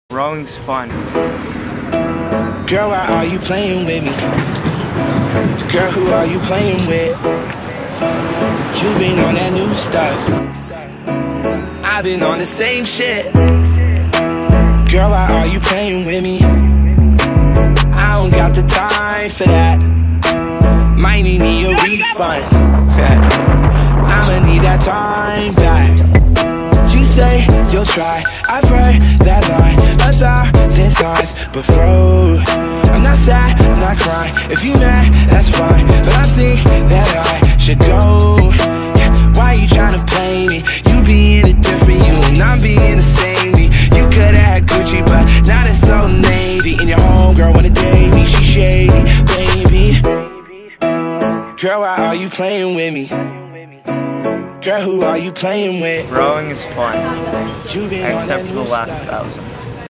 Rowing's fun. Girl, why are you playing with me? Girl, who are you playing with? You been on that new stuff, I've been on the same shit. Girl, why are you playing with me? I don't got the time for that. Might need me a refund. I'ma need that time back. You say you'll try, I've heard that line 1,000 times before. I'm not sad, I'm not crying. If you mad, that's fine, but I think that I should go. Why you tryna play me? You being it different, you and I'm being the same me. You could've had Gucci, but now it's so Navy. And your homegirl wanna date me, she shady, baby. Girl, why are you playing with me? Girl, who are you playing with? Rowing is fun, You been on except that for new the last stuff. 1,000.